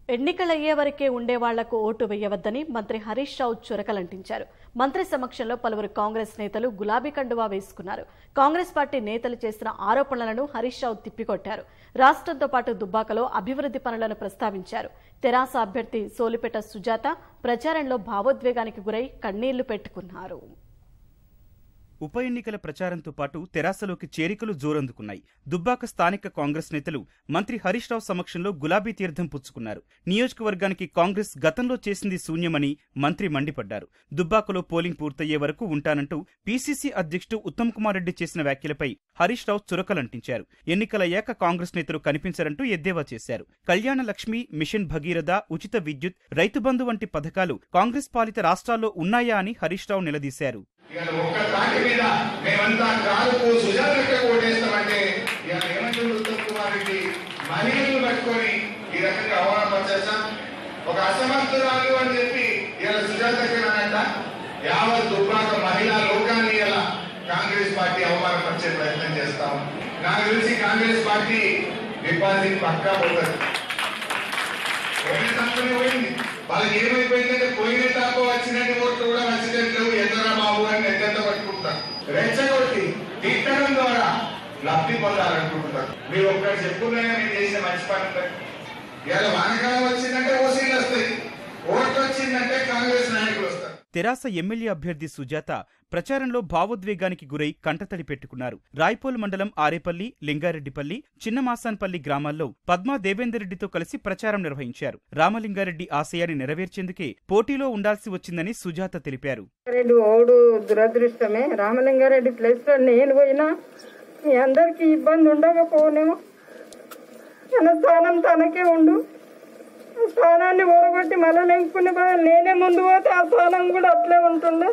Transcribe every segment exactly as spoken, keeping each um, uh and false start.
ఎన్నికలయ్యే వరకే ఉండే వాళ్లకు ఓటు వేయవద్దని మంత్రి హరీష్ రావు చురకలంటించారు. మంత్రి సమక్షంలో పలువురు కాంగ్రెస్ నేతలు గులాబీ కండువా వేసుకున్నారు. కాంగ్రెస్ పార్టీ నేతలు చేసిన ఆరోపణలను హరీష్ రావు తిప్పికొట్టారు. రాష్ట్రంతో పాటు దుబ్బాకలో అభివృద్ధి పనులను ప్రస్తావించారు. తెరాస అభ్యర్థి సోలిపేట సుజాత ప్రచారంలో భావోద్వేగానికి గురై కన్నీళ్లు పెట్టుకున్నారు. ఉప ఎన్నికల ప్రచారంతో పాటు తెరాసలోకి చేరికలు జోరందుకున్నాయి. దుబ్బాక స్థానిక కాంగ్రెస్ నేతలు మంత్రి హరీష్ రావు సమక్షంలో గులాబీ తీర్థం పుచ్చుకున్నారు. నియోజకవర్గానికి కాంగ్రెస్ గతంలో చేసింది శూన్యమని మంత్రి మండిపడ్డారు. దుబ్బాకలో పోలింగ్ పూర్తయ్యే వరకు ఉంటానంటూ పీసీసీ అధ్యక్షుడు ఉత్తమ్ కుమార్ రెడ్డి చేసిన వ్యాఖ్యలపై హరీష్ రావు చురకలంటించారు. ఎన్నికలయ్యాక కాంగ్రెస్ నేతలు కనిపించరంటూ ఎద్దేవా చేశారు. కళ్యాణ లక్ష్మి, మిషన్ భగీరథ, ఉచిత విద్యుత్, రైతు బంధు వంటి పథకాలు కాంగ్రెస్ పాలిత రాష్ట్రాల్లో ఉన్నాయా అని హరీష్ రావు నిలదీశారు. ఒక్క తాటి మీద మేమంతా కారుకు సుజాతకు ఓటేస్తామంటే ఏమంటారు ఉత్తమ్ కుమార్ రెడ్డి మహిళలను పట్టుకొని ఈ రకంగా అవమానపరచా ఒక అసమర్థురాలు అని చెప్పి ఇలా సుజాతకి అనంట యావత్ దుబ్బాక మహిళా లోకాన్ని ఇలా కాంగ్రెస్ పార్టీ అవమానపరిచే ప్రయత్నం చేస్తాం. నాకు తెలిసి కాంగ్రెస్ పార్టీ డిపాజిట్ పక్కా పోతుంది. పోయిన తప్పనే పోయింది. వాళ్ళకి ఏమైపోయిందంటే పోయిన తప్ప వచ్చినట్టు ఓట్లు కూడా వచ్చినట్లు ఎదురా బాబు అని నెట్టెంత పట్టుకుంటారు. రెచ్చగొట్టి తిట్టడం ద్వారా లబ్ధి పొందాలనుకుంటున్నారు. మీరు ఒక్కటి చెప్పుకున్నాయా మీరు చేసిన మంచి పని. ఇలా వానకాలం వచ్చిందంటే ఓసీలు వస్తాయి, ఓట్లు వచ్చిందంటే కాంగ్రెస్ నాయకులు వస్తారు. తెరాస ఎమ్మెల్యే అభ్యర్థి సుజాత ప్రచారంలో భావోద్వేగానికి గురై కంటతడి పెట్టుకున్నారు. రాయ్పోల్ మండలం ఆరేపల్లి, లింగారెడ్డిపల్లి, చిన్నమాసాన్పల్లి గ్రామాల్లో పద్మా దేవేందర్ రెడ్డితో కలిసి ప్రచారం నిర్వహించారు. రామలింగారెడ్డి ఆశయాన్ని నెరవేర్చేందుకే పోటీలో ఉండాల్సి వచ్చిందని సుజాత తెలిపారు. ఓడు దురదృష్టమే. రామలింగారెడ్డి ప్లేస్ లో నేను పోయినా మీ అందరికి ఇబ్బంది ఉండకపోనేమో. తన స్థానం తనకే ఉండు. స్థానాన్ని ఓడగొట్టి మళ్ళీ నెంపుకునే నేనే ముందు పోతే ఆ స్థానం కూడా అట్లే ఉంటుండే.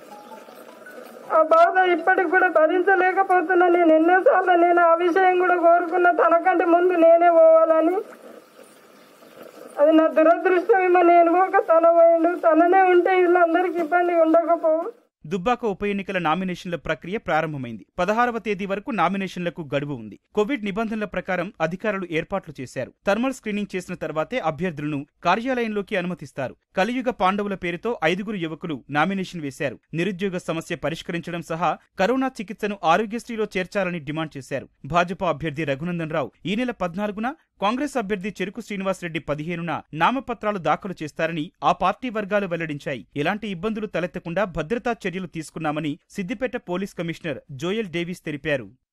ఆ బాధ ఇప్పటికి కూడా భరించలేకపోతున్నా. నేను ఎన్నోసార్లు నేను ఆ విషయం కూడా కోరుకున్నా, తనకంటే ముందు నేనే పోవాలని. అది నా దురదృష్టమేమో. నేను పోక తన పోయిండు. తననే ఉంటే వీళ్ళందరికీ ఇబ్బంది ఉండకపోవు. దుబ్బాక ఉప ఎన్నికల నామినేషన్ల ప్రక్రియ ప్రారంభమైంది. పదహారవ తేదీ వరకు నామినేషన్లకు గడువు ఉంది. కోవిడ్ నిబంధనల ప్రకారం అధికారులు ఏర్పాట్లు చేశారు. థర్మల్ స్క్రీనింగ్ చేసిన తర్వాతే అభ్యర్థులను కార్యాలయంలోకి అనుమతిస్తారు. కలియుగ పాండవుల పేరుతో ఐదుగురు యువకులు నామినేషన్ వేశారు. నిరుద్యోగ సమస్య పరిష్కరించడం సహా కరోనా చికిత్సను ఆరోగ్యశ్రీలో చేర్చాలని డిమాండ్ చేశారు. భాజపా అభ్యర్థి రఘునందన్ రావు ఈ నెల పద్నాలుగున, కాంగ్రెస్ అభ్యర్థి చెరుకు శ్రీనివాసరెడ్డి పదిహేనున నామపత్రాలు దాఖలు చేస్తారని ఆ పార్టీ వర్గాలు వెల్లడించాయి. ఎలాంటి ఇబ్బందులు తలెత్తకుండా భద్రతా చర్యలు తీసుకున్నామని Siddipet police commissioner Joel Davis తెలిపారు.